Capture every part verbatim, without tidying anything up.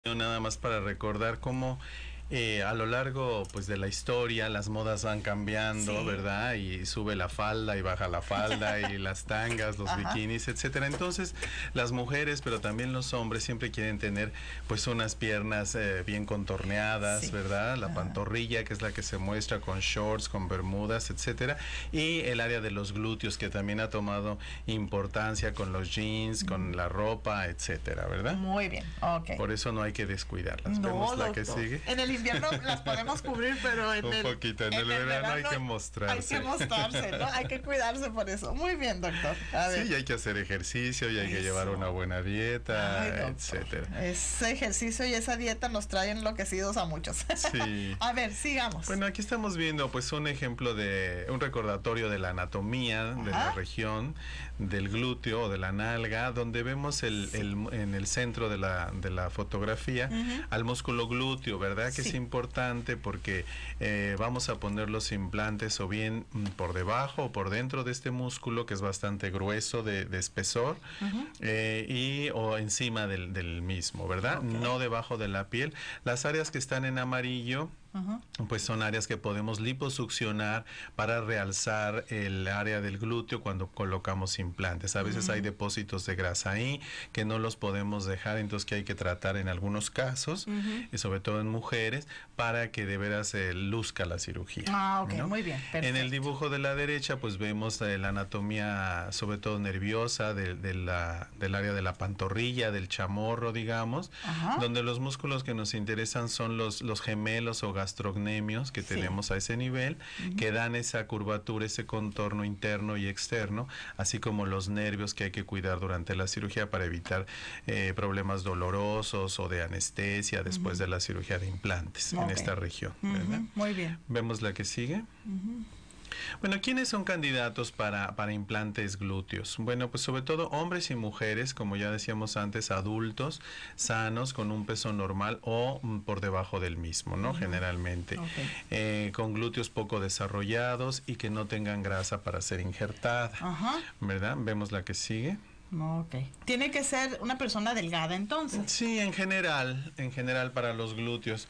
Nada más para recordar cómo eh, a lo largo pues de la historia las modas van cambiando, sí, ¿verdad? Y sube la falda y baja la falda y las tangas, los Ajá. bikinis, etcétera. Entonces las mujeres, pero también los hombres siempre quieren tener pues unas piernas eh, bien contorneadas, sí, ¿verdad? La Ajá. pantorrilla, que es la que se muestra con shorts, con bermudas, etcétera. Y el área de los glúteos, que también ha tomado importancia con los jeans, mm. con la ropa, etcétera, ¿verdad? Muy bien, ok. Por eso no hay que descuidarlas. No, Vemos la doctor. que sigue. En el invierno las podemos cubrir, pero en un el poquito, en, en el, el verano, verano hay que mostrarse. Hay que mostrarse, ¿no? Hay que cuidarse por eso. Muy bien, doctor. A ver. Sí, y hay que hacer ejercicio, y hay eso. que llevar una buena dieta, Ay, etcétera. Ese ejercicio y esa dieta nos traen enloquecidos a muchos. Sí. A ver, sigamos. Bueno, aquí estamos viendo pues un ejemplo de un recordatorio de la anatomía Ajá. de la región del glúteo o de la nalga, donde vemos el, sí. el en el centro de la, de la fotografía uh-huh. al músculo glúteo, ¿verdad? Que sí. es importante porque eh, vamos a poner los implantes o bien por debajo o por dentro de este músculo, que es bastante grueso de, de espesor, uh-huh. eh, y o encima del, del mismo, ¿verdad? Okay. No debajo de la piel. Las áreas que están en amarillo, Uh-huh. pues son áreas que podemos liposuccionar para realzar el área del glúteo cuando colocamos implantes. A veces uh-huh. hay depósitos de grasa ahí que no los podemos dejar, entonces que hay que tratar en algunos casos, uh-huh. y sobre todo en mujeres, para que de veras eh, luzca la cirugía. Ah, ok, ¿no? Muy bien, perfecto. En el dibujo de la derecha pues vemos eh, la anatomía sobre todo nerviosa de, de la, del área de la pantorrilla, del chamorro, digamos, uh-huh. donde los músculos que nos interesan son los, los gemelos o gastrocnemios que sí. tenemos a ese nivel, uh-huh. que dan esa curvatura, ese contorno interno y externo, así como los nervios que hay que cuidar durante la cirugía para evitar eh, problemas dolorosos o de anestesia después uh-huh. de la cirugía de implantes okay. en esta región, ¿verdad? Uh-huh. Muy bien. ¿Vemos la que sigue? Uh-huh. Bueno, ¿quiénes son candidatos para, para implantes glúteos? Bueno, pues sobre todo hombres y mujeres, como ya decíamos antes, adultos, sanos, con un peso normal o mm, por debajo del mismo, ¿no? Uh-huh. Generalmente. Okay. Eh, con glúteos poco desarrollados y que no tengan grasa para ser injertada, uh-huh. ¿verdad? Vemos la que sigue. Ok. Tiene que ser una persona delgada entonces. Sí, en general, en general para los glúteos.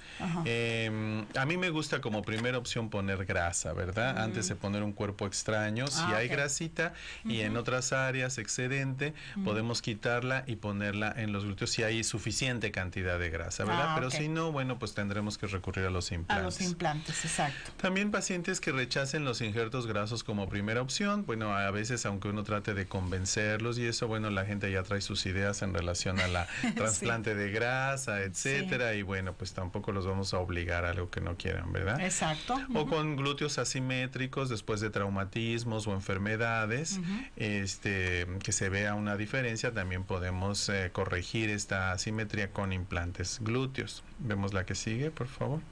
Eh, a mí me gusta como primera opción poner grasa, ¿verdad? Mm. Antes de poner un cuerpo extraño, si ah, hay okay. grasita uh-huh. y en otras áreas excedente, uh-huh. podemos quitarla y ponerla en los glúteos si hay suficiente cantidad de grasa, ¿verdad? Ah, Pero okay. si no, bueno, pues tendremos que recurrir a los implantes. A los implantes, exacto. También pacientes que rechacen los injertos grasos como primera opción, bueno, a veces aunque uno trate de convencerlos y eso, bueno, la gente ya trae sus ideas en relación a la trasplante sí. de grasa, etcétera, sí. y bueno, pues tampoco los vamos a obligar a algo que no quieran, ¿verdad? Exacto. O uh-huh. con glúteos asimétricos después de traumatismos o enfermedades, uh-huh. este, que se vea una diferencia, también podemos eh, corregir esta asimetría con implantes glúteos. Vemos la que sigue, por favor.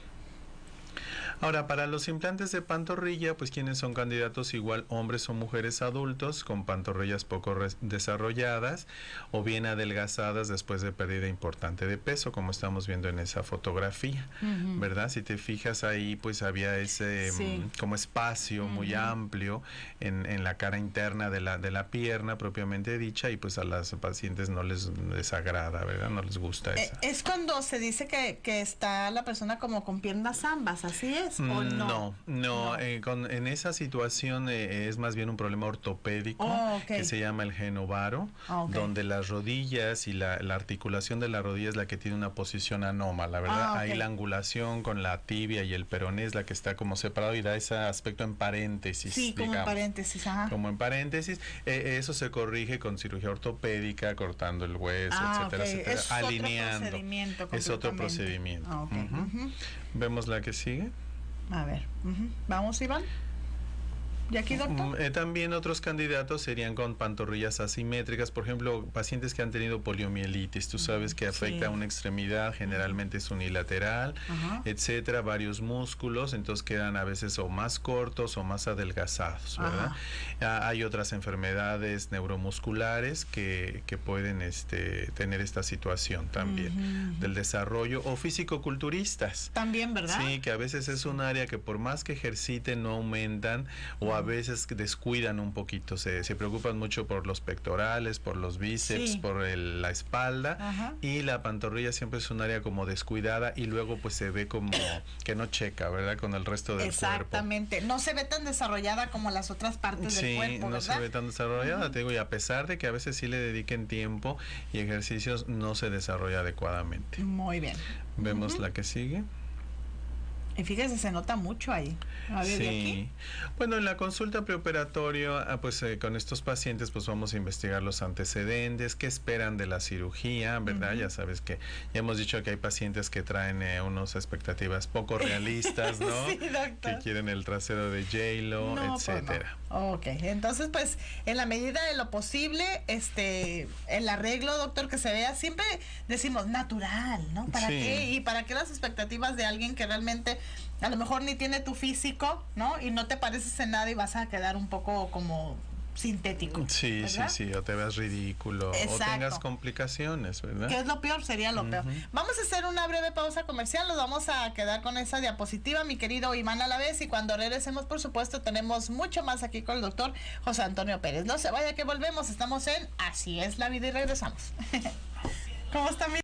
Ahora, para los implantes de pantorrilla, pues quienes son candidatos igual hombres o mujeres adultos con pantorrillas poco desarrolladas o bien adelgazadas después de pérdida importante de peso, como estamos viendo en esa fotografía, uh-huh. ¿verdad? Si te fijas ahí, pues había ese sí. um, como espacio uh-huh. muy amplio en, en la cara interna de la, de la pierna propiamente dicha, y pues a las pacientes no les, les agrada, ¿verdad? No les gusta eh, esa. Es cuando se dice que, que está la persona como con piernas ambas, ¿así es? ¿O no? No, no, no. Eh, con, en esa situación eh, es más bien un problema ortopédico oh, okay. que se llama el genovaro, oh, okay. donde las rodillas y la, la articulación de la rodilla es la que tiene una posición anómala, ¿verdad? Ah, okay. Ahí la angulación con la tibia y el peroné es la que está como separado y da ese aspecto en paréntesis. Sí, como digamos, en paréntesis, ajá. Como en paréntesis. Eh, eso se corrige con cirugía ortopédica, cortando el hueso, ah, etcétera, okay. etcétera. Es alineando. Otro procedimiento es otro procedimiento. Ah, okay. uh-huh. Uh-huh. Vemos la que sigue. A ver, uh-huh. Vamos, Iván. ¿Y aquí, doctor? Eh, también otros candidatos serían con pantorrillas asimétricas, por ejemplo, pacientes que han tenido poliomielitis, tú sabes que afecta sí. a una extremidad, generalmente es unilateral, uh-huh. etcétera, varios músculos, entonces quedan a veces o más cortos o más adelgazados, ¿verdad? Uh-huh. Ah, hay otras enfermedades neuromusculares que, que pueden este, tener esta situación también, uh-huh. del desarrollo, o físico-culturistas. También, ¿verdad? Sí, que a veces es un área que por más que ejerciten no aumentan, o a a veces descuidan un poquito, se, se preocupan mucho por los pectorales, por los bíceps, Sí. por el- la espalda. Ajá. Y la pantorrilla siempre es un área como descuidada y luego pues se ve como que no checa, ¿verdad? Con el resto del cuerpo. Exactamente, no se ve tan desarrollada como las otras partes Sí, del cuerpo, no ¿verdad? se ve tan desarrollada, uh-huh. te digo, y a pesar de que a veces sí le dediquen tiempo y ejercicios, no se desarrolla adecuadamente. Muy bien. Vemos Uh-huh. la que sigue. Y fíjese, se nota mucho ahí. A ver, sí. ¿de aquí? Bueno, en la consulta preoperatorio, ah, pues eh, con estos pacientes, pues vamos a investigar los antecedentes, qué esperan de la cirugía, ¿verdad? Uh-huh. Ya sabes que ya hemos dicho que hay pacientes que traen eh, unas expectativas poco realistas, ¿no? Sí, doctor. Que quieren el trasero de J-Lo, no, etcétera. Pues no. Ok, entonces pues en la medida de lo posible, este, el arreglo, doctor, que se vea, siempre decimos natural, ¿no? ¿Para sí. qué? Y para qué las expectativas de alguien que realmente a lo mejor ni tiene tu físico, ¿no? Y no te pareces en nada y vas a quedar un poco como sintético. Sí, ¿verdad? sí, sí, o te veas ridículo. Exacto. O tengas complicaciones, ¿verdad? ¿Qué es lo peor? Sería lo uh-huh. peor. Vamos a hacer una breve pausa comercial, nos vamos a quedar con esa diapositiva, mi querido Iván Alavés, y cuando regresemos, por supuesto, tenemos mucho más aquí con el doctor José Antonio Pérez. No se vaya que volvemos, estamos en Así es la vida y regresamos. ¿Cómo está mi?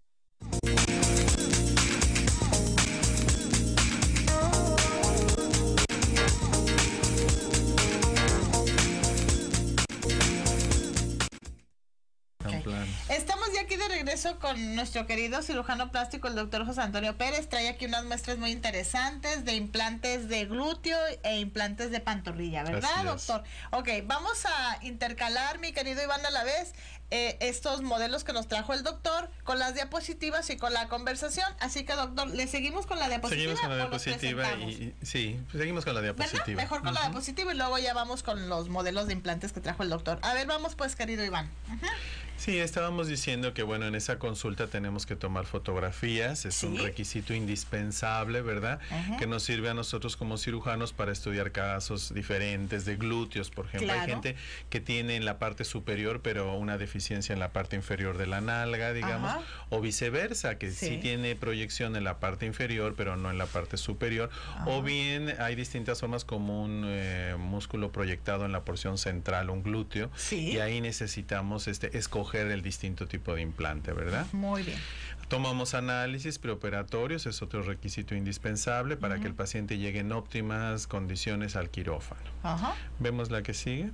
Estamos ya aquí de regreso con nuestro querido cirujano plástico, el doctor José Antonio Pérez. Trae aquí unas muestras muy interesantes de implantes de glúteo e implantes de pantorrilla, ¿verdad, doctor? Ok, vamos a intercalar, mi querido Iván Alavés, eh, estos modelos que nos trajo el doctor con las diapositivas y con la conversación. Así que, doctor, ¿le seguimos con la diapositiva? Seguimos con la diapositiva y, y sí, seguimos con la diapositiva. ¿Verdad? Mejor con uh-huh. la diapositiva y luego ya vamos con los modelos de implantes que trajo el doctor. A ver, vamos pues, querido Iván. Uh-huh. Sí, estábamos diciendo que bueno, en esa consulta tenemos que tomar fotografías, es ¿Sí? un requisito indispensable, ¿verdad? Uh-huh. Que nos sirve a nosotros como cirujanos para estudiar casos diferentes de glúteos, por ejemplo. Claro. Hay gente que tiene en la parte superior, pero una deficiencia en la parte inferior de la nalga, digamos, uh-huh. o viceversa, que sí. sí tiene proyección en la parte inferior, pero no en la parte superior, uh-huh. o bien hay distintas formas como un eh, músculo proyectado en la porción central, un glúteo, ¿Sí? y ahí necesitamos este escoger el distinto tipo de implante, ¿verdad? Muy bien. Tomamos análisis preoperatorios, es otro requisito indispensable para uh-huh. que el paciente llegue en óptimas condiciones al quirófano. Uh-huh. ¿Vemos la que sigue?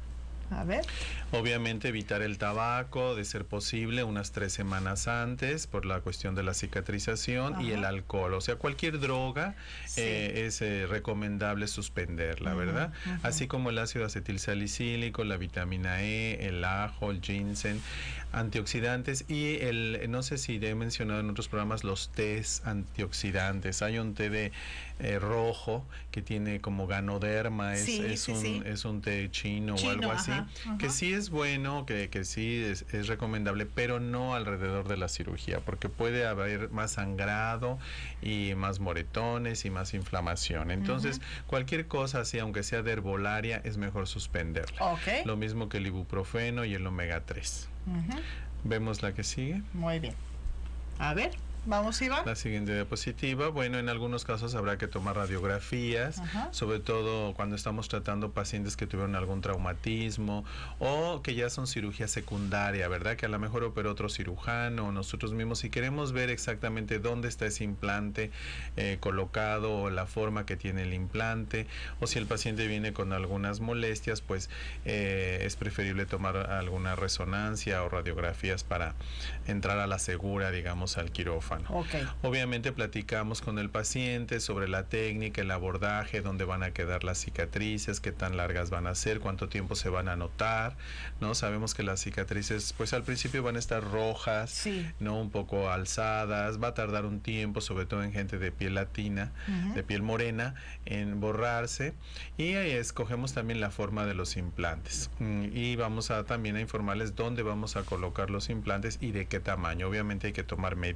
A ver. Obviamente evitar el tabaco, de ser posible, unas tres semanas antes, por la cuestión de la cicatrización, Ajá. y el alcohol. O sea, cualquier droga sí. eh, es eh, recomendable suspenderla, uh-huh. ¿verdad? Uh-huh. Así como el ácido acetilsalicílico, la vitamina E, el ajo, el ginseng, antioxidantes y el, no sé si he mencionado en otros programas, los tés antioxidantes. Hay un té de eh, rojo que tiene como ganoderma, es, sí, es, sí, un, sí. es un té chino, chino o algo así. Ajá, ajá. Que sí es bueno, que, que sí es, es recomendable, pero no alrededor de la cirugía, porque puede haber más sangrado y más moretones y más inflamación. Entonces, uh-huh. cualquier cosa así, aunque sea de herbolaria, es mejor suspenderla. Okay. Lo mismo que el ibuprofeno y el omega tres. Uh-huh. ¿Vemos la que sigue? Muy bien. A ver. Vamos, Iván. La siguiente diapositiva. Bueno, en algunos casos habrá que tomar radiografías, Ajá. sobre todo cuando estamos tratando pacientes que tuvieron algún traumatismo o que ya son cirugía secundaria, ¿verdad? Que a lo mejor operó otro cirujano o nosotros mismos, y queremos ver exactamente dónde está ese implante eh, colocado o la forma que tiene el implante, o si el paciente viene con algunas molestias, pues eh, es preferible tomar alguna resonancia o radiografías para entrar a la segura, digamos, al quirófano. Okay. Obviamente platicamos con el paciente sobre la técnica, el abordaje, dónde van a quedar las cicatrices, qué tan largas van a ser, cuánto tiempo se van a notar, ¿no? Sabemos que las cicatrices, pues al principio van a estar rojas, sí. ¿no? Un poco alzadas, va a tardar un tiempo, sobre todo en gente de piel latina, uh-huh. de piel morena, en borrarse, y ahí escogemos también la forma de los implantes. Y vamos a también a informarles dónde vamos a colocar los implantes y de qué tamaño. Obviamente hay que tomar medidas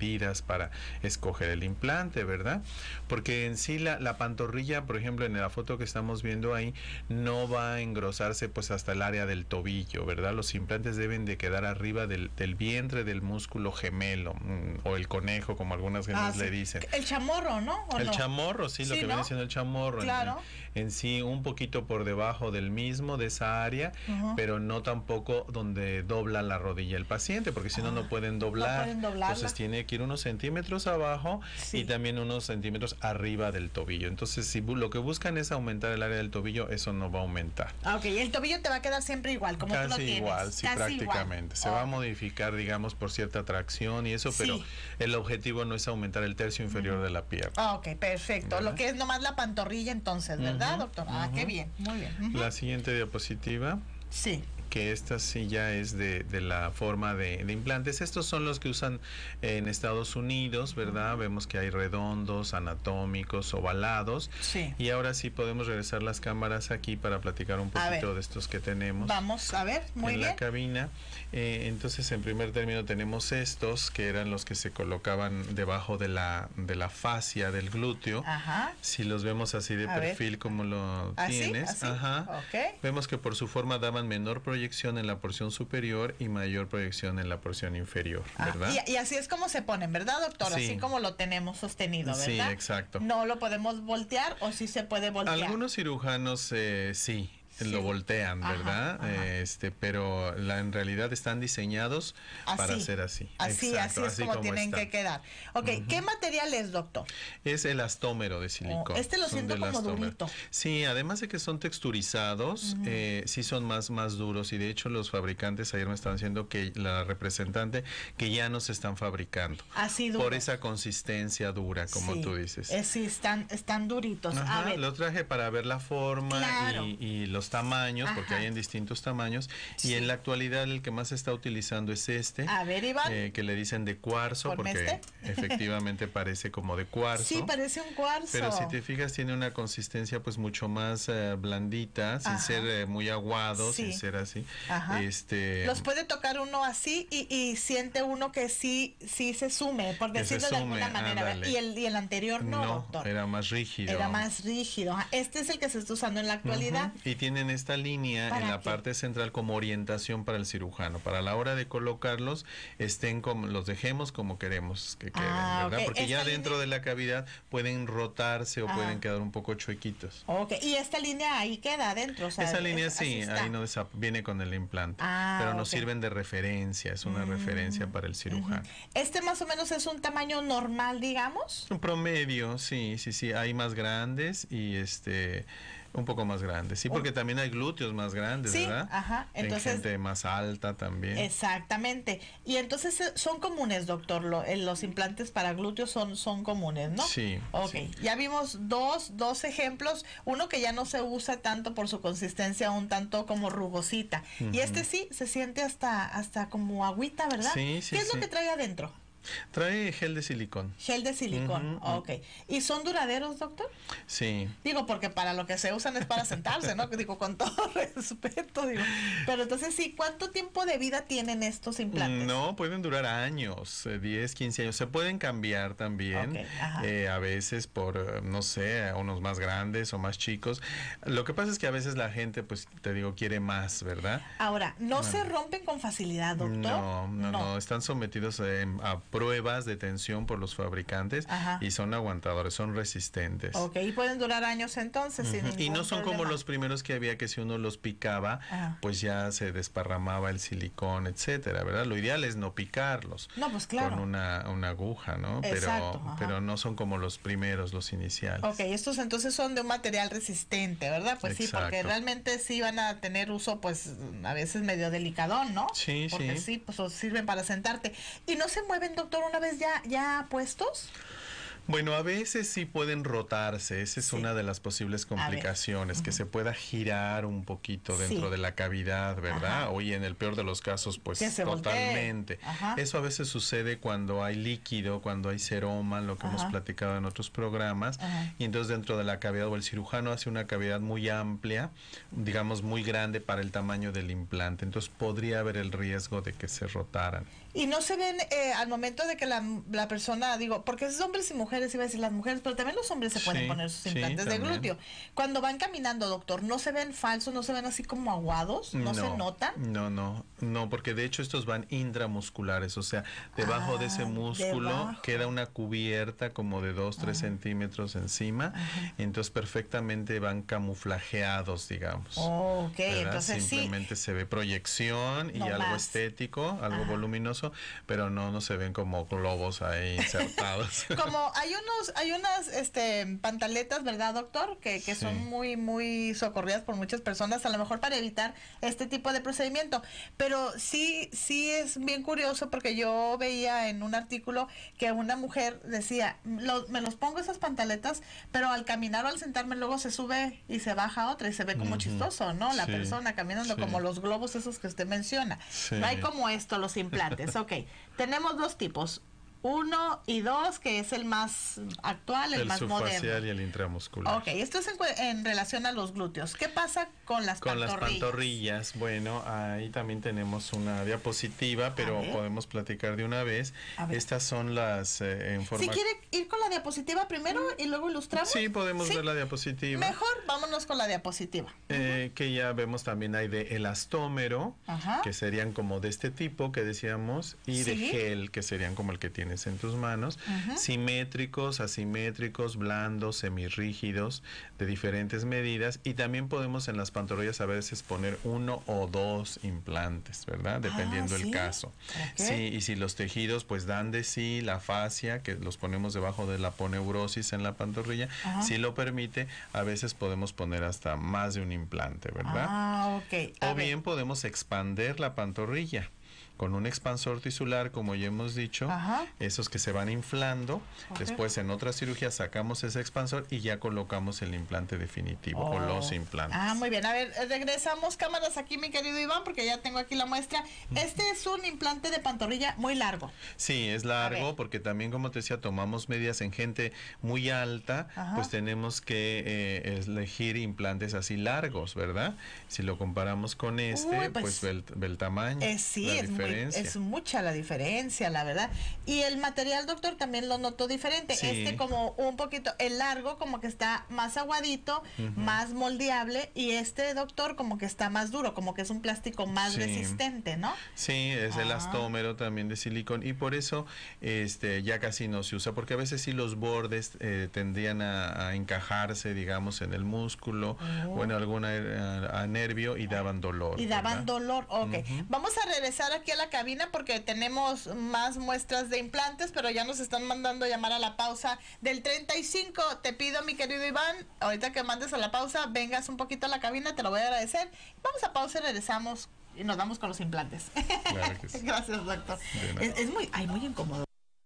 para escoger el implante, ¿verdad? Porque en sí la, la pantorrilla, por ejemplo, en la foto que estamos viendo ahí, no va a engrosarse pues hasta el área del tobillo, ¿verdad? Los implantes deben de quedar arriba del, del vientre del músculo gemelo, mmm, o el conejo, como algunas gentes ah, sí. le dicen. El chamorro, ¿no? El no? chamorro, sí, lo sí, que ¿no? viene siendo el chamorro. Claro. En, en sí, un poquito por debajo del mismo, de esa área, uh-huh. pero no tampoco donde dobla la rodilla el paciente, porque si no, ah, no pueden doblar. No pueden doblarla. Entonces tiene que ir unos centímetros abajo sí. y también unos centímetros arriba del tobillo. Entonces, si lo que buscan es aumentar el área del tobillo, eso no va a aumentar. Ah, ok, el tobillo te va a quedar siempre igual, como Casi tú lo tienes. igual, sí, Casi prácticamente. Igual. Se oh. va a modificar, digamos, por cierta tracción y eso, sí. pero el objetivo no es aumentar el tercio inferior uh-huh. de la pierna. Ah, ok, perfecto. ¿verdad? Lo que es nomás la pantorrilla entonces, ¿verdad, uh-huh. doctor? Ah, uh-huh. qué bien, muy bien. Uh-huh. La siguiente diapositiva. Sí. Que esta sí ya es de, de la forma de, de implantes. Estos son los que usan en Estados Unidos, ¿verdad? Vemos que hay redondos, anatómicos, ovalados. Sí. Y ahora sí podemos regresar las cámaras aquí para platicar un poquito de estos que tenemos. Vamos a ver, muy en bien. la cabina. Eh, entonces, en primer término tenemos estos, que eran los que se colocaban debajo de la, de la fascia del glúteo. Ajá. Si los vemos así de a perfil ver. como lo ¿Así? tienes. ¿Así? Ajá. Okay. Vemos que por su forma daban menor proyección en la porción superior y mayor proyección en la porción inferior, ¿verdad? Ah, y, y así es como se ponen, ¿verdad, doctor? Sí. Así como lo tenemos sostenido, ¿verdad? Sí, exacto. No lo podemos voltear o sí se puede voltear. Algunos cirujanos eh, sí. Sí. Lo voltean, ¿verdad? Ajá, ajá. Este, pero la, en realidad están diseñados así, para ser así. Así, Exacto, así es así como, como tienen está. que quedar. Ok, uh-huh. ¿qué material es, doctor? Es elastómero de silicón. Oh, este lo siento como durito. Sí, además de que son texturizados, uh-huh. eh, sí son más, más duros y de hecho los fabricantes ayer me estaban diciendo que la representante que ya no se están fabricando. Así duros. Por esa consistencia dura, como sí, tú dices. Eh, sí, están, están duritos. Ajá, A ver. Lo traje para ver la forma claro. y, y los tamaños, Ajá. porque hay en distintos tamaños, sí. y en la actualidad el que más se está utilizando es este, a ver, Iván, eh, que le dicen de cuarzo, porque este? efectivamente parece como de cuarzo. Sí, parece un cuarzo. Pero si te fijas tiene una consistencia pues mucho más uh, blandita, Ajá. sin ser eh, muy aguado, sí. sin ser así. Ajá. Este, los puede tocar uno así y, y siente uno que sí, sí se sume, por decirlo de alguna manera. Y el, y el anterior no, no, doctor. Era más rígido. Era más rígido. Este es el que se está usando en la actualidad. Uh-huh. Y tienen esta línea en la qué? parte central como orientación para el cirujano. Para la hora de colocarlos, estén como, los dejemos como queremos que queden, ah, ¿verdad? Okay. Porque esta ya dentro línea... de la cavidad pueden rotarse o ah. pueden quedar un poco chuequitos. Ok, y esta línea ahí queda adentro. O sea, esa línea es, sí, ahí no desa- viene con el implante. Ah, pero nos okay. sirven de referencia, es una mm. referencia para el cirujano. Uh-huh. Este más o menos es un tamaño normal, digamos. Un promedio, sí, sí, sí. Hay más grandes y este... un poco más grandes, sí, porque también hay glúteos más grandes, sí, ¿verdad? Ajá, entonces. Hay gente más alta también. Exactamente. Y entonces son comunes, doctor, lo, los implantes para glúteos son, son comunes, ¿no? Sí. Ok, sí. ya vimos dos, dos ejemplos, uno que ya no se usa tanto por su consistencia, un tanto como rugosita, uh-huh. y este sí, se siente hasta, hasta como agüita, ¿verdad? Sí, sí, ¿Qué es sí. lo que trae adentro? Trae gel de silicón. Gel de silicón, uh-huh. ok. ¿Y son duraderos, doctor? Sí. Digo, porque para lo que se usan es para sentarse, ¿no? Digo, con todo respeto, digo. Pero entonces sí, ¿cuánto tiempo de vida tienen estos implantes? No, pueden durar años, diez, quince años. Se pueden cambiar también, okay, eh, a veces por, no sé, unos más grandes o más chicos. Lo que pasa es que a veces la gente, pues, te digo, quiere más, ¿verdad? Ahora, ¿no bueno. se rompen con facilidad, doctor? No, no, no. no. Están sometidos eh, a pruebas de tensión por los fabricantes Ajá. y son aguantadores, son resistentes. Ok, y pueden durar años entonces. Uh-huh. Sin y no son problema. como los primeros que había que si uno los picaba, Ajá. pues ya se desparramaba el silicón, etcétera, ¿verdad? Lo ideal es no picarlos. No, pues claro. Con una, una aguja, ¿no? Exacto, pero, pero no son como los primeros, los iniciales. Ok, estos entonces son de un material resistente, ¿verdad? Pues Exacto. sí, porque realmente sí van a tener uso, pues a veces medio delicadón, ¿no? Sí, porque sí. sí, pues sirven para sentarte. ¿Y no se mueven, doctor, una vez ya, ya puestos? Bueno, a veces sí pueden rotarse, esa es sí. una de las posibles complicaciones, uh-huh. que se pueda girar un poquito dentro sí. de la cavidad, ¿verdad? Ajá. Oye, en el peor de los casos, pues totalmente. Eso a veces sucede cuando hay líquido, cuando hay seroma, lo que Ajá. hemos platicado en otros programas, Ajá. y entonces dentro de la cavidad, o el cirujano hace una cavidad muy amplia, digamos muy grande para el tamaño del implante, entonces podría haber el riesgo de que se rotaran. Y no se ven eh, al momento de que la, la persona, digo, porque es hombres y mujeres, iba a decir las mujeres, pero también los hombres se pueden Sí, poner sus sí, implantes de también. glúteo. Cuando van caminando, doctor, ¿no se ven falsos, no se ven así como aguados? ¿No, No, se notan? no, no, no, porque de hecho estos van intramusculares, o sea, debajo Ah, de ese músculo debajo. queda una cubierta como de dos, tres centímetros encima, Ajá. entonces perfectamente van camuflajeados, digamos. Oh, ok, ¿Verdad? entonces sí. Simplemente se ve proyección y No algo más. estético, algo Ajá. voluminoso, pero no, no se ven como globos ahí insertados. Como hay unos, hay unas este pantaletas, ¿verdad, doctor? Que, que Sí. son muy, muy socorridas por muchas personas, a lo mejor para evitar este tipo de procedimiento. Pero sí, sí es bien curioso porque yo veía en un artículo que una mujer decía, "Lo- me los pongo esas pantaletas, pero al caminar o al sentarme luego se sube y se baja otra y se ve como Ujú. chistoso, ¿no? La Sí, persona caminando sí. como los globos esos que usted menciona. Sí. No hay como esto, los implantes. Ok, tenemos dos tipos. Uno y dos, que es el más actual, el, El más subfacial moderno. y el intramuscular. Ok, esto es en, cue- en relación a los glúteos. ¿Qué pasa con las Con las pantorrillas? pantorrillas, bueno, ahí también tenemos una diapositiva, pero ver. podemos platicar de una vez. A ver. Estas son las eh, en forma... Si quiere ir con la diapositiva primero y luego ilustramos. Sí, podemos ¿Sí? ver la diapositiva. Mejor vámonos con la diapositiva. Eh, que ya vemos también hay de elastómero, Ajá. que serían como de este tipo que decíamos, y de Sí. gel, que serían como el que tienes en tus manos, Ujú. simétricos, asimétricos, blandos, semirrígidos, de diferentes medidas, y también podemos en las pantorrillas a veces poner uno o dos implantes, ¿verdad? Dependiendo Ah, el ¿sí? caso. Ok. Sí, y si los tejidos pues dan de sí, la fascia, que los ponemos debajo de la poneurosis en la pantorrilla, Ajá. si lo permite, a veces podemos poner hasta más de un implante, ¿verdad? Ah, ok. A O ver. bien podemos expander la pantorrilla con un expansor tisular, como ya hemos dicho, Ajá. esos que se van inflando. Ok. Después en otra cirugía sacamos ese expansor y ya colocamos el implante definitivo o los implantes. Ah, muy bien. A ver, eh, regresamos cámaras aquí, mi querido Iván, porque ya tengo aquí la muestra. Este es un implante de pantorrilla muy largo. Sí, es A largo ver. porque también, como te decía, tomamos medidas en gente muy alta, Ajá. pues tenemos que eh, elegir implantes así largos, ¿verdad? Si lo comparamos con este, Uy, pues, pues, ve, el, ve el tamaño, Eh, sí, la es, muy, diferencia. es mucha la diferencia, la verdad. Y el material, doctor, también lo noto diferente. Sí. Este como un poquito, el largo como que está más aguadito, Ujú. más moldeable, y este, doctor, como que está más duro, como que es un plástico más Sí. resistente, ¿no? Sí, es Ah. elastómero también de silicón y por eso este ya casi no se usa, porque a veces sí los bordes eh, tendrían a, a encajarse, digamos, en el músculo Oh. o en alguna eh, a nervio y daban dolor. Y daban ¿verdad? dolor. Ok. Ujú. Vamos a regresar aquí a la cabina porque tenemos más muestras de implantes, pero ya nos están mandando llamar a la pausa del treinta y cinco. Te pido, mi querido Iván, ahorita que mandes a la pausa, vengas un poquito a la cabina, te lo voy a agradecer. Vamos a pausa y regresamos y nos vamos con los implantes. Claro que sí. Gracias, doctor. De nada. Es, es muy, ay, muy incómodo.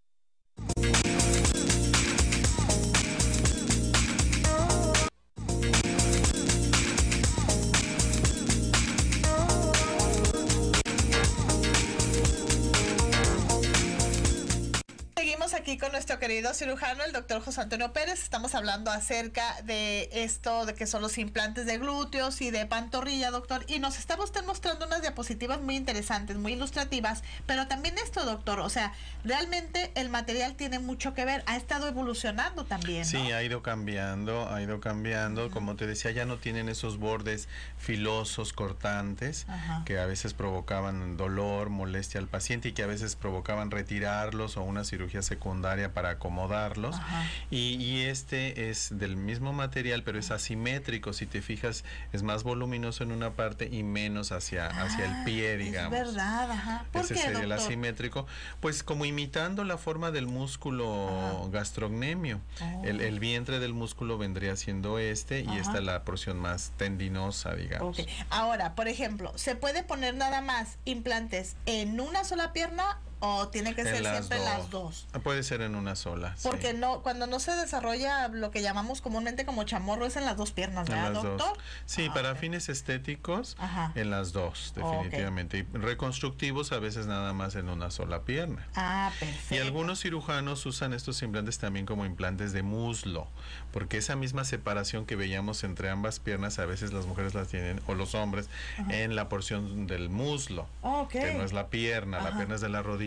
Seguimos aquí con nuestro querido cirujano, el doctor José Antonio Pérez. Estamos hablando acerca de esto, de que son los implantes de glúteos y de pantorrilla, doctor. Y nos está usted mostrando unas diapositivas muy interesantes, muy ilustrativas. Pero también esto, doctor, o sea, realmente el material tiene mucho que ver. Ha estado evolucionando también, ¿no? Sí, ha ido cambiando, ha ido cambiando. Ujú. Como te decía, ya no tienen esos bordes filosos, cortantes, Ajá. que a veces provocaban dolor, molestia al paciente y que a veces provocaban retirarlos o una cirugía secundaria para acomodarlos. Ajá. Y, y este es del mismo material, pero es asimétrico. Si te fijas, es más voluminoso en una parte y menos hacia, hacia el pie, digamos. Es verdad, ajá. ¿Por Ese qué, sería el doctor? asimétrico, pues como imitando la forma del músculo Ajá. gastrocnemio. Oh. El, el vientre del músculo vendría siendo este y Ajá. esta es la porción más tendinosa, digamos. Ok. Ahora, por ejemplo, ¿se puede poner nada más implantes en una sola pierna o tiene que En ser las siempre dos. las dos? Puede ser en una sola. sí. Porque no, cuando no se desarrolla lo que llamamos comúnmente como chamorro es en las dos piernas, En ¿verdad, las doctor? dos. Sí, Ah, para ok. fines estéticos, Ajá. en las dos, Ok. definitivamente. Y reconstructivos a veces nada más en una sola pierna. Ah, perfecto. Y algunos cirujanos usan estos implantes también como implantes de muslo, porque esa misma separación que veíamos entre ambas piernas a veces las mujeres las tienen, o los hombres, Ajá. en la porción del muslo, Ok. que no es la pierna, la Ajá. pierna es de la rodilla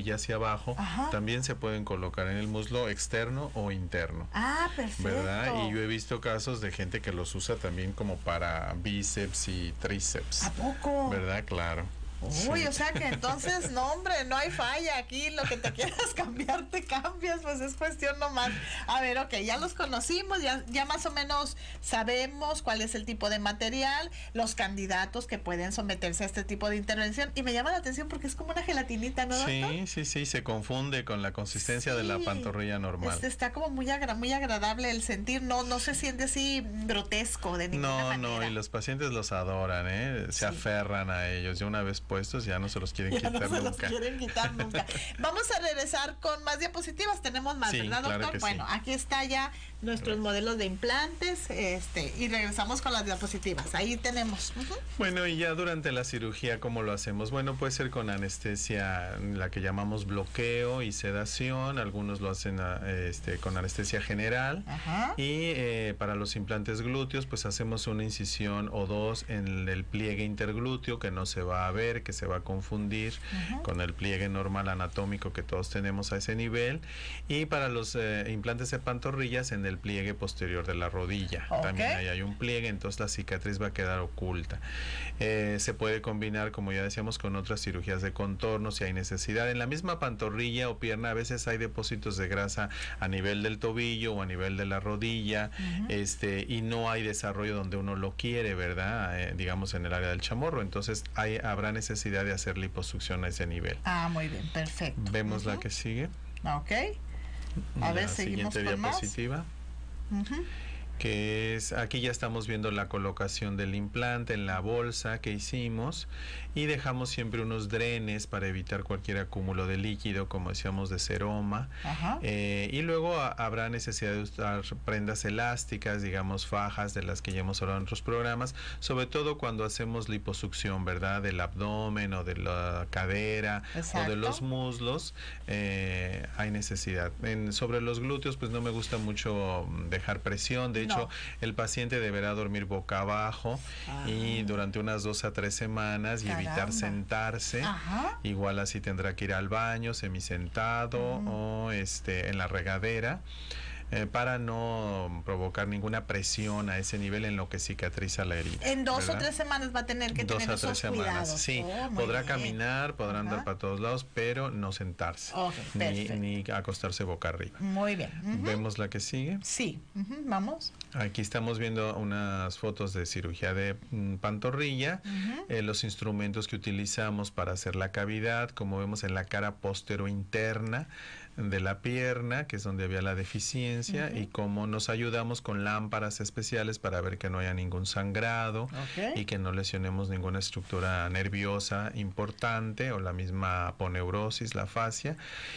rodilla hacia abajo, ajá, también se pueden colocar en el muslo externo o interno. Ah, perfecto. ¿Verdad? Y yo he visto casos de gente que los usa también como para bíceps y tríceps. ¿A poco? ¿Verdad? Claro. Uy, sí. O sea que entonces, no hombre, no hay falla aquí, lo que te quieras cambiar, te cambias, pues es cuestión nomás. A ver, ok, ya los conocimos, ya, ya más o menos sabemos cuál es el tipo de material, los candidatos que pueden someterse a este tipo de intervención, y me llama la atención porque es como una gelatinita, ¿no, doctor? Sí, sí, sí, se confunde con la consistencia sí, de la pantorrilla normal. Este, está como muy, agra muy agradable el sentir, no, no se siente así grotesco de ninguna no, manera. No, no, y los pacientes los adoran, ¿eh? Se sí. aferran a ellos, ya una vez puestos ya no se los quieren ya quitar no se nunca. los quieren quitar nunca. Vamos a regresar con más diapositivas, tenemos más, sí, ¿verdad, doctor? Claro que bueno, sí. Aquí está ya nuestros modelos de implantes, este, y regresamos con las diapositivas. Ahí tenemos. Uh-huh. Bueno, y ya durante la cirugía, ¿cómo lo hacemos? Bueno, puede ser con anestesia, la que llamamos bloqueo y sedación, algunos lo hacen este, con anestesia general. Uh-huh. Y eh, para los implantes glúteos, pues hacemos una incisión o dos en el pliegue interglúteo, que no se va a ver, que se va a confundir uh-huh. con el pliegue normal anatómico que todos tenemos a ese nivel. Y para los eh, implantes de pantorrillas, en el pliegue posterior de la rodilla. Okay. También ahí hay un pliegue, entonces la cicatriz va a quedar oculta. Eh, se puede combinar, como ya decíamos, con otras cirugías de contorno si hay necesidad. En la misma pantorrilla o pierna a veces hay depósitos de grasa a nivel del tobillo o a nivel de la rodilla, uh-huh. este, y no hay desarrollo donde uno lo quiere, ¿verdad? Eh, digamos en el área del chamorro. Entonces hay, habrá necesidad de hacer liposucción a ese nivel. Ah, muy bien, perfecto. Vemos uh-huh. la que sigue. Ok. A la ver, seguimos siguiente con diapositiva. Más. Uh-huh. Que es, aquí ya estamos viendo la colocación del implante en la bolsa que hicimos y dejamos siempre unos drenes para evitar cualquier acúmulo de líquido, como decíamos, de seroma. Uh-huh. eh, y luego a, habrá necesidad de usar prendas elásticas, digamos fajas de las que ya hemos hablado en otros programas, sobre todo cuando hacemos liposucción, ¿verdad? Del abdomen o de la cadera. Exacto. O de los muslos, eh, hay necesidad. En, sobre los glúteos, pues no me gusta mucho dejar presión, de hecho, no. el paciente deberá dormir boca abajo ah. y durante unas dos a tres semanas y Caramba. evitar sentarse. Ajá. Igual así tendrá que ir al baño semisentado mm. o este en la regadera. Eh, para no provocar ninguna presión a ese nivel en lo que cicatriza la herida. En dos ¿verdad? o tres semanas va a tener que dos tener a tres esos semanas. cuidados. Sí, oh, podrá bien. caminar, podrá Ajá. andar para todos lados, pero no sentarse, okay, ni, ni acostarse boca arriba. Muy bien. Uh-huh. ¿Vemos la que sigue? Sí, uh-huh. Vamos. Aquí estamos viendo unas fotos de cirugía de mm, pantorrilla, uh-huh. eh, los instrumentos que utilizamos para hacer la cavidad, como vemos en la cara postero interna de la pierna, que es donde había la deficiencia, uh-huh. y cómo nos ayudamos con lámparas especiales para ver que no haya ningún sangrado okay. y que no lesionemos ninguna estructura nerviosa importante o la misma aponeurosis, la fascia.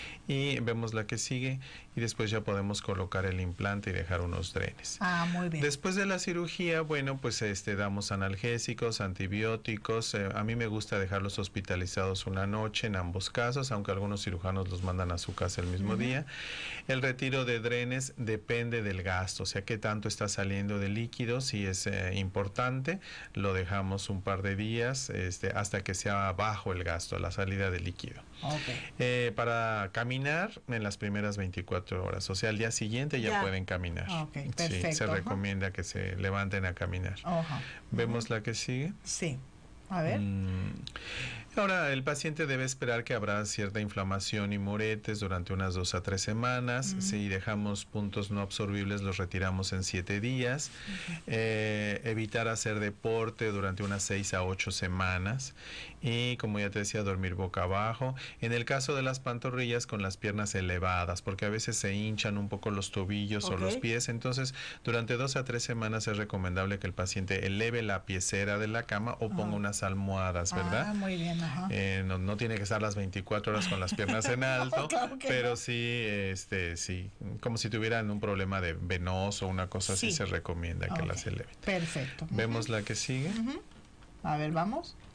Y vemos la que sigue y después ya podemos colocar el implante y dejar unos drenes. Ah, muy bien. Después de la cirugía, bueno, pues este damos analgésicos, antibióticos. Eh, a mí me gusta dejarlos hospitalizados una noche en ambos casos, aunque algunos cirujanos los mandan a su casa el mismo uh-huh. día. El retiro de drenes depende del gasto, o sea, qué tanto está saliendo de líquido. Si es eh, importante, lo dejamos un par de días este, hasta que sea bajo el gasto, la salida de líquido. Okay. Eh, para caminar en las primeras veinticuatro horas, o sea, al día siguiente ya, ya. pueden caminar. Okay, perfecto. Sí, se uh-huh. recomienda que se levanten a caminar. Uh-huh. ¿Vemos uh-huh. la que sigue? Sí. A ver. Mm. Ahora, el paciente debe esperar que habrá cierta inflamación y moretes durante unas dos a tres semanas. Mm. Si dejamos puntos no absorbibles, los retiramos en siete días. Uh-huh. Eh, evitar hacer deporte durante unas seis a ocho semanas. Y, como ya te decía, dormir boca abajo. En el caso de las pantorrillas, con las piernas elevadas, porque a veces se hinchan un poco los tobillos okay. o los pies. Entonces, durante dos a tres semanas es recomendable que el paciente eleve la piecera de la cama o ponga uh-huh. unas almohadas, ¿verdad? Ah, muy bien. Eh, no, no tiene que estar las veinticuatro horas con las piernas en alto, no, claro pero no. sí, este, sí, como si tuvieran un problema de venoso o una cosa sí. así, se recomienda okay. que las eleven. Perfecto. ¿Vemos uh-huh. la que sigue? Uh-huh. A ver, vamos.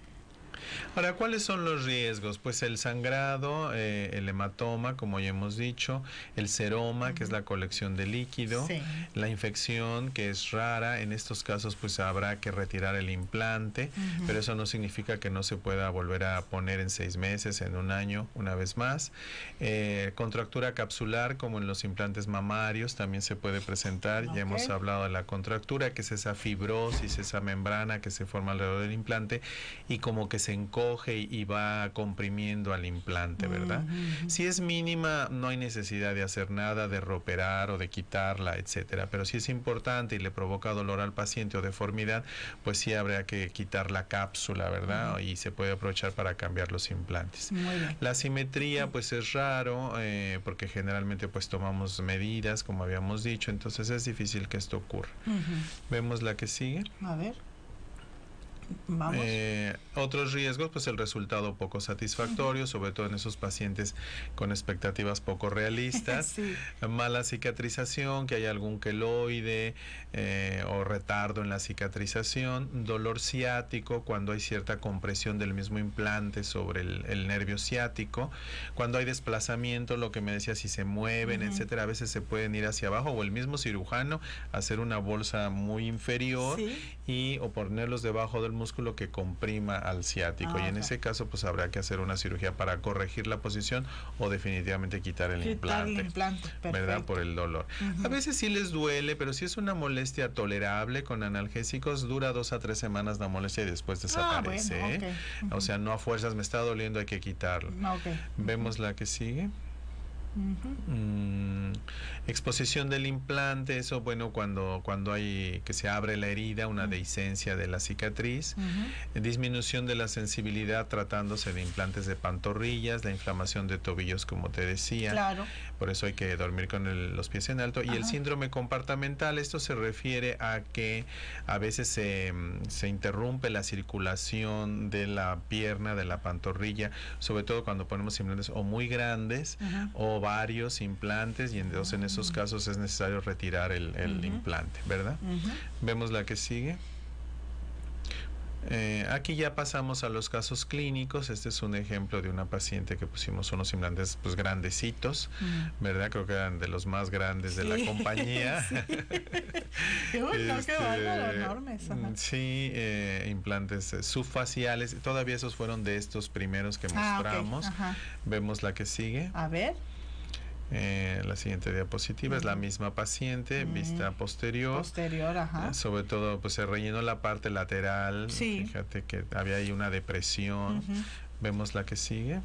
Ahora, ¿cuáles son los riesgos? Pues el sangrado, eh, el hematoma, como ya hemos dicho, el seroma, uh-huh. que es la colección de líquido, sí. la infección, que es rara. En estos casos, pues habrá que retirar el implante, uh-huh. pero eso no significa que no se pueda volver a poner en seis meses, en un año, una vez más. Eh, contractura capsular, como en los implantes mamarios, también se puede presentar. Okay. Ya hemos hablado de la contractura, que es esa fibrosis, esa membrana que se forma alrededor del implante y como que se encoge y va comprimiendo al implante, ¿verdad? Uh-huh. Si es mínima, no hay necesidad de hacer nada, de reoperar o de quitarla, etcétera. Pero si es importante y le provoca dolor al paciente o deformidad, pues sí habría que quitar la cápsula, ¿verdad? Uh-huh. Y se puede aprovechar para cambiar los implantes. Muy bien. La simetría, pues es raro, eh, porque generalmente pues tomamos medidas, como habíamos dicho, entonces es difícil que esto ocurra. Uh-huh. Vemos la que sigue. A ver. Vamos. Eh, otros riesgos, pues el resultado poco satisfactorio, uh-huh. sobre todo en esos pacientes con expectativas poco realistas, sí. mala cicatrización, que hay algún queloide eh, o retardo en la cicatrización, dolor ciático cuando hay cierta compresión del mismo implante sobre el, el nervio ciático, cuando hay desplazamiento, lo que me decía, si se mueven, uh-huh. etcétera, a veces se pueden ir hacia abajo o el mismo cirujano hacer una bolsa muy inferior sí. y o ponerlos debajo del músculo que comprima al ciático, ah, y en okay. ese caso pues habrá que hacer una cirugía para corregir la posición o definitivamente quitar el quitar implante, el implante. ¿verdad? Por el dolor. Uh-huh. A veces sí les duele, pero si es una molestia tolerable con analgésicos, dura dos a tres semanas la molestia y después desaparece. Ah, bueno, okay. uh-huh. O sea, no a fuerzas, me está doliendo, hay que quitarlo. Okay. Uh-huh. Vemos la que sigue. Uh-huh. Mm, exposición del implante, eso bueno cuando cuando hay que se abre la herida, una uh-huh. dehiscencia de la cicatriz, uh-huh. disminución de la sensibilidad tratándose de implantes de pantorrillas, la inflamación de tobillos como te decía, claro. por eso hay que dormir con el, los pies en alto. Uh-huh. Y el síndrome compartamental, esto se refiere a que a veces se, se interrumpe la circulación de la pierna, de la pantorrilla, sobre todo cuando ponemos implantes o muy grandes uh-huh. o varios implantes, y entonces en esos casos es necesario retirar el, el uh-huh. implante, ¿verdad? Uh-huh. Vemos la que sigue. Eh, aquí ya pasamos a los casos clínicos. Este es un ejemplo de una paciente que pusimos unos implantes pues grandecitos, uh-huh. ¿verdad? Creo que eran de los más grandes sí. de la compañía. Sí, qué bueno, este, qué bárbaro, enormes. Ajá. Sí, eh, implantes eh, subfaciales. Todavía esos fueron de estos primeros que mostramos. Ah, okay. Vemos la que sigue. A ver. Eh, la siguiente diapositiva uh-huh. es la misma paciente, uh-huh. vista posterior. Posterior, ajá. Eh, sobre todo, pues se rellenó la parte lateral. Sí. Fíjate que había ahí una depresión. Uh-huh. Vemos la que sigue.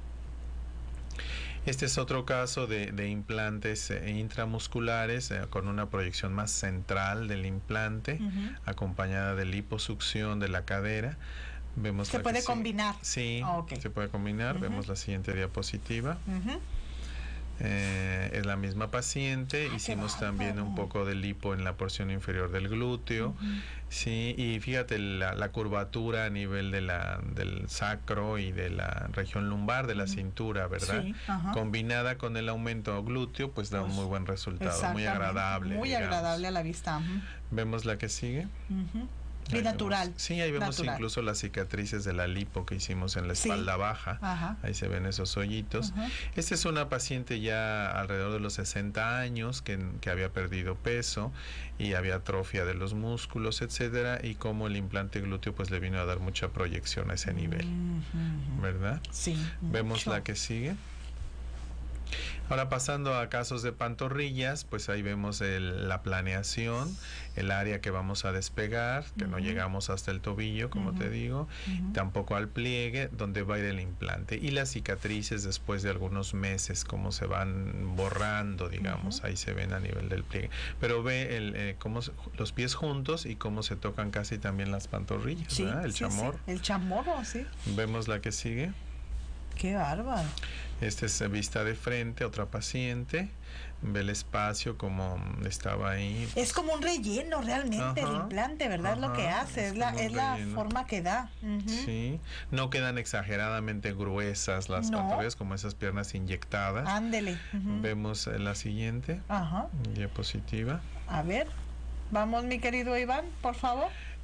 Este es otro caso de, de implantes eh, intramusculares eh, con una proyección más central del implante, uh-huh. acompañada de liposucción de la cadera. Vemos ¿Se la puede que combinar? Sí, oh, okay. se puede combinar. Uh-huh. Vemos la siguiente diapositiva. Uh-huh. Eh, es la misma paciente. Ah, hicimos también un poco de lipo en la porción inferior del glúteo. Uh-huh. Sí, y fíjate la, la curvatura a nivel de la, del sacro y de la región lumbar de la uh-huh. cintura, ¿verdad? Sí, uh-huh. Combinada con el aumento glúteo, pues da pues, un muy buen resultado, muy agradable. Muy digamos. agradable a la vista. Uh-huh. Vemos la que sigue. Uh-huh. Y natural. Vemos, sí, ahí vemos natural. Incluso las cicatrices de la lipo que hicimos en la espalda sí. baja. Ajá. Ahí se ven esos hoyitos. Ajá. Esta es una paciente ya alrededor de los sesenta años que, que había perdido peso y había atrofia de los músculos, etcétera, y como el implante glúteo pues le vino a dar mucha proyección a ese nivel. Uh-huh. ¿Verdad? Sí. Vemos mucho. La que sigue. Ahora pasando a casos de pantorrillas, pues ahí vemos el, la planeación, el área que vamos a despegar, que uh-huh. no llegamos hasta el tobillo, como uh-huh. te digo, uh-huh. tampoco al pliegue, donde va a ir el implante, y las cicatrices después de algunos meses, como se van borrando, digamos, uh-huh. ahí se ven a nivel del pliegue. Pero ve el, eh, cómo se, los pies juntos y cómo se tocan casi también las pantorrillas, sí, ¿verdad? El sí, chamorro. Sí. El chamorro, sí. Vemos la que sigue. Qué bárbaro. Esta es vista de frente, otra paciente. Ve el espacio como estaba ahí. Es como un relleno realmente ajá, el implante, ¿verdad? Ajá, es lo que hace, es, es la, es la forma que da. Uh-huh. Sí, no quedan exageradamente gruesas las no. pantorrillas como esas piernas inyectadas. Ándele. Uh-huh. Vemos la siguiente ajá. diapositiva. A ver, vamos mi querido Iván, por favor.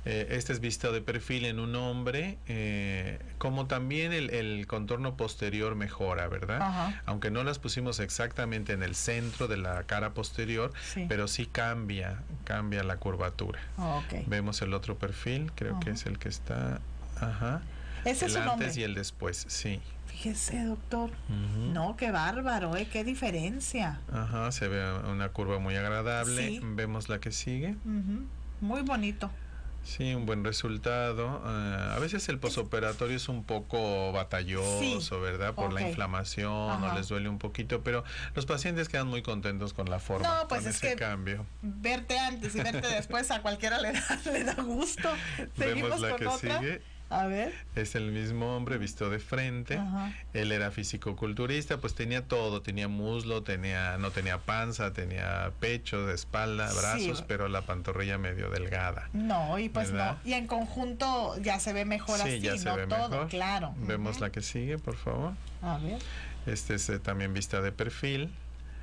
Eh, este es visto de perfil en un hombre, eh, como también el, el contorno posterior mejora, ¿verdad? Ajá. Aunque no las pusimos exactamente en el centro de la cara posterior, Sí. pero sí cambia, cambia la curvatura. Ok. Vemos el otro perfil, creo Ajá. que es el que está, ajá. Ese El es su nombre. antes y el después, sí. Fíjese, doctor. Ujú. No, qué bárbaro, ¿eh? Qué diferencia. Ajá, se ve una curva muy agradable. Sí. Vemos la que sigue. Ujú. Muy bonito. Sí, un buen resultado. Uh, a veces el posoperatorio es un poco batalloso, Sí. ¿verdad? Por Ok. la inflamación, Ajá. o les duele un poquito, pero los pacientes quedan muy contentos con la forma, No, pues con es ese que cambio. Verte antes y verte después a cualquiera le da, le da gusto. Seguimos Vemos la con que otra. sigue. A ver. Es el mismo hombre visto de frente. Ajá. Él era fisicoculturista, pues tenía todo, tenía muslo, tenía, no tenía panza, tenía pecho, espalda, brazos, Sí. pero la pantorrilla medio delgada. No, y pues ¿verdad? no. Y en conjunto ya se ve mejor Sí, así, ya se no ve todo, mejor. claro. Vemos Ujú. la que sigue, por favor. A ver. Este es eh, también vista de perfil.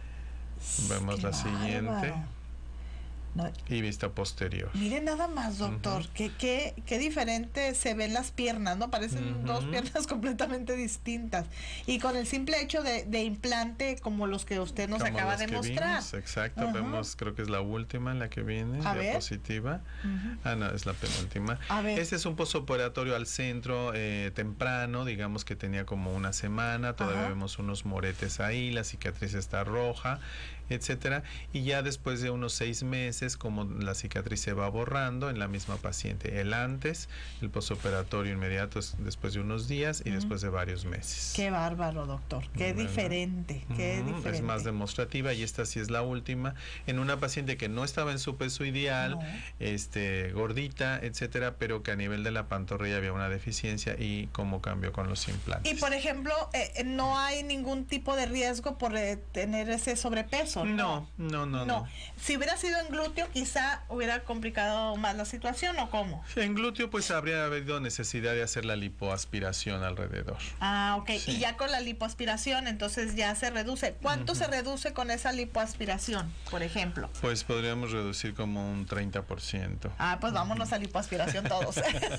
Vemos Qué la siguiente. bárbaro. No, Y vista posterior. mire nada más, doctor, Ujú. que qué, qué diferente se ven las piernas, ¿no? Parecen Ujú. dos piernas completamente distintas. Y con el simple hecho de, de implante como los que usted nos Como acaba las de que mostrar. vimos, exacto, Ajá. vemos, creo que es la última en la que viene, A ver. diapositiva. Ujú. Ah, no, es la penúltima. A ver. Este es un posoperatorio al centro eh, temprano, digamos que tenía como una semana, todavía Ajá. vemos unos moretes ahí, la cicatriz está roja, etcétera, y ya después de unos seis meses, como la cicatriz se va borrando en la misma paciente, el antes, el posoperatorio inmediato es después de unos días y Ujú. después de varios meses. Qué bárbaro, doctor. Qué ¿Verdad? diferente, qué Ujú, diferente. es más demostrativa y esta sí es la última en una paciente que no estaba en su peso ideal, No. este gordita, etcétera, pero que a nivel de la pantorrilla había una deficiencia y cómo cambió con los implantes. Y por ejemplo, eh, no hay ningún tipo de riesgo por eh, tener ese sobrepeso, ¿no? No, no, no, No. no. Si hubiera sido en glúteo, quizá hubiera complicado más la situación, ¿o cómo? En glúteo pues habría habido necesidad de hacer la lipoaspiración alrededor. Ah, ok. Sí. Y ya con la lipoaspiración, entonces ya se reduce. ¿Cuánto Ujú. se reduce con esa lipoaspiración, por ejemplo? Pues podríamos reducir como un treinta por ciento. Ah, pues vámonos a lipoaspiración todos.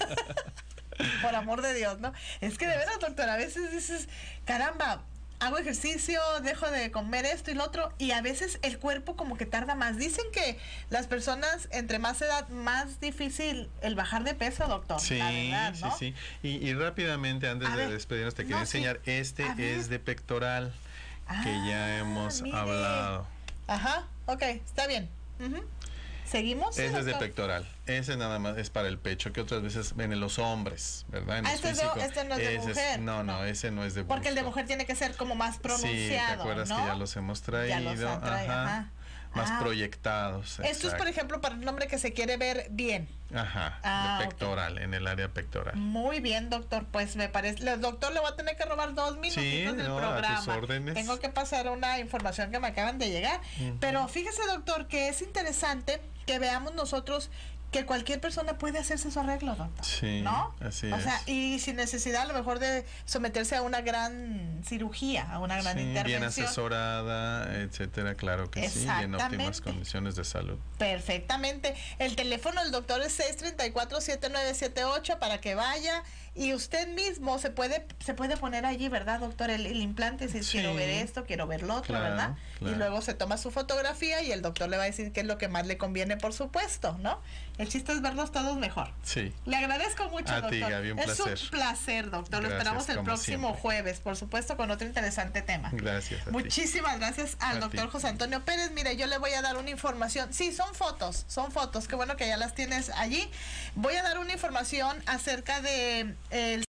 Por amor de Dios, ¿no? Es que de veras, doctora, a veces dices, caramba, hago ejercicio, dejo de comer esto y lo otro, y a veces el cuerpo como que tarda más. Dicen que las personas entre más edad, más difícil el bajar de peso, doctor. Sí, la verdad, ¿no? sí, sí. Y, y rápidamente, antes A de ver. despedirnos, te quería No, sí. enseñar. Este A ver. es de pectoral, que ya Ah, hemos mire. hablado. Ajá, ok, está bien. Ujú. ¿Seguimos? Sí, Ese es de doctor. pectoral. Ese nada más es para el pecho, que otras veces ven en los hombres, ¿verdad? En Ah, los este, no, físicos. este no es de Ese mujer. no, no, ese no es de Porque el de busto. mujer tiene que ser como más pronunciado, Sí, ¿te acuerdas ¿no? que ya los hemos traído? Ya los han traído, ajá. ajá. Más Ah, proyectados. Esto es, por exacto. ejemplo, para un hombre que se quiere ver bien. Ajá, Ah, de ok. pectoral, en el área pectoral. Muy bien, doctor. Pues me parece. El doctor le va a tener que robar dos minutitos Sí, del no, a programa. tus órdenes. Tengo que pasar una información que me acaban de llegar. Ujú. Pero fíjese, doctor, que es interesante que veamos nosotros que cualquier persona puede hacerse su arreglo, doctor. Sí, ¿no? así o es. sea, y sin necesidad a lo mejor de someterse a una gran cirugía, a una gran Sí, bien intervención. asesorada, etcétera, claro que sí, y en óptimas Exactamente. condiciones de salud. Perfectamente. El teléfono del doctor es seis tres cuatro, siete nueve siete ocho para que vaya y usted mismo se puede se puede poner allí, ¿verdad, doctor? El, el implante, si Sí. quiero ver esto, quiero ver lo otro, Claro, ¿verdad? claro. Y luego se toma su fotografía y el doctor le va a decir qué es lo que más le conviene, por supuesto, ¿no? El chiste es verlos todos mejor. Sí. Le agradezco mucho, A doctor. ti, Gaby, un es placer. un placer, doctor. Lo Gracias, esperamos el como próximo siempre. jueves, por supuesto, con otro interesante tema. Gracias. A ti. Muchísimas gracias al A doctor ti. José Antonio Pérez. Mire, yo le voy a dar una información. Sí, son fotos, son fotos. Qué bueno que ya las tienes allí. Voy a dar una información acerca de el